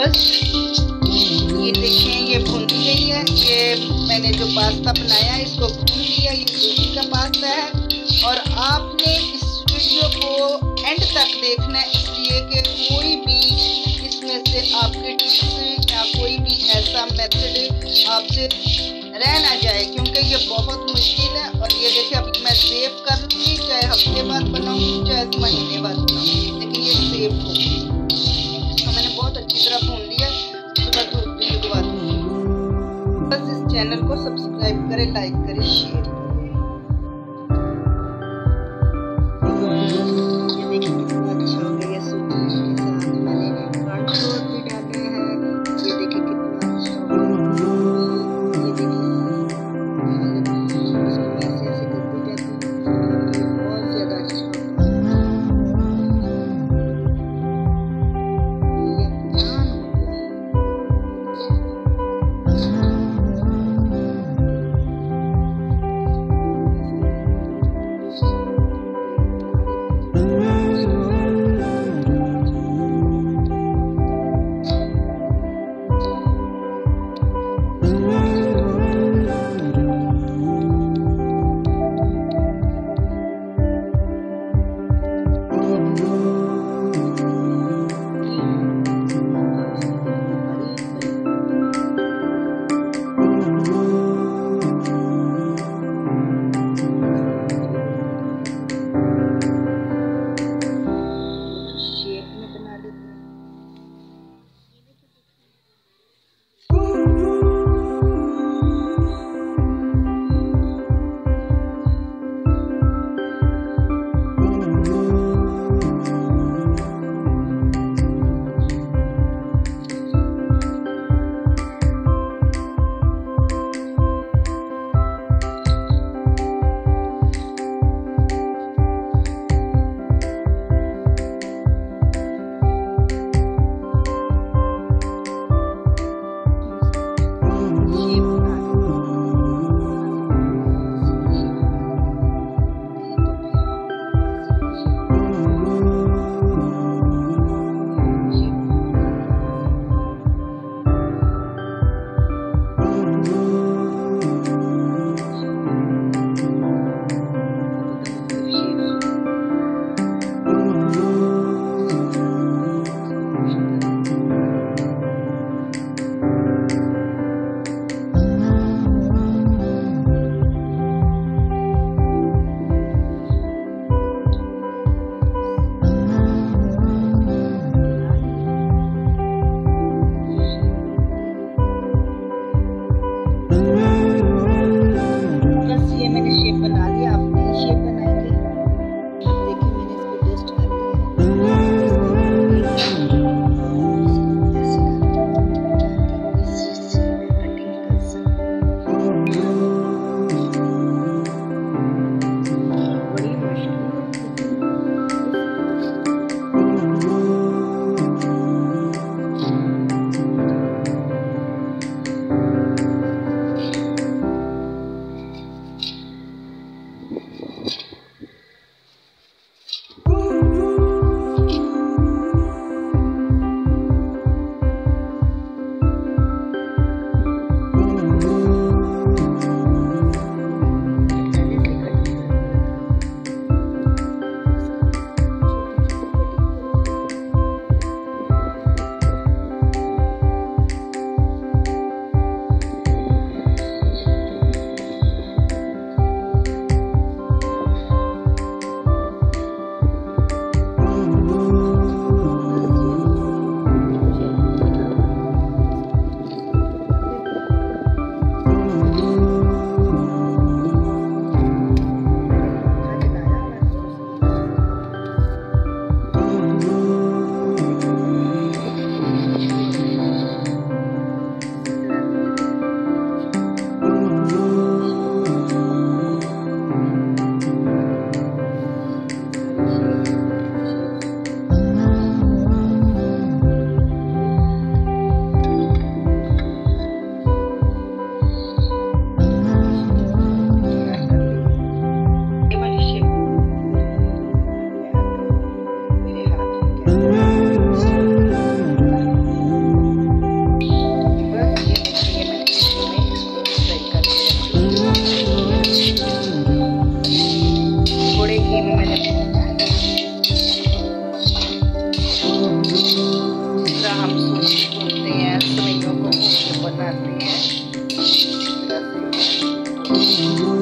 Viewers, ये देखें ये भून गई है। ये मैंने जो पास्ता बनाया है इसको भून लिया। ये सूजी का पास्ता है और आपने इस वीडियो को एंड तक देखना है, इसलिए कि कोई भी इसमें से आपके टिप्स या कोई भी ऐसा मेथड आपसे रह ना जाए, क्योंकि ये बहुत मुश्किल है। और ये देखिए अभी मैं सेव कर लूँगी, चाहे हफ्ते बाद बनाऊँगी चाहे महीने बाद बनाऊँगी, लेकिन ये सेव होगी। इसको मैंने बहुत अच्छी तरह भून लिया। सुबह धूप भी लगवा दूँगी। बस इस चैनल को सब्सक्राइब करें, लाइक करें, शेयर करें। ये देखिए कितना अच्छा हो गया। सूजी के साथ मैंने कॉर्नफ्लोर भी डाले हैं। ये देखिए कितना अच्छा हो गया। ये देखिए इसको मैं ऐसे करती जाती हूँ, ये बहुत ज़्यादा अच्छा होता है। ये जान हो गया। घी में मैंने भूना है। जिस तरह हम सूजी भूनते हैं, सेवइयों को भून के बनाते हैं, इस तरह से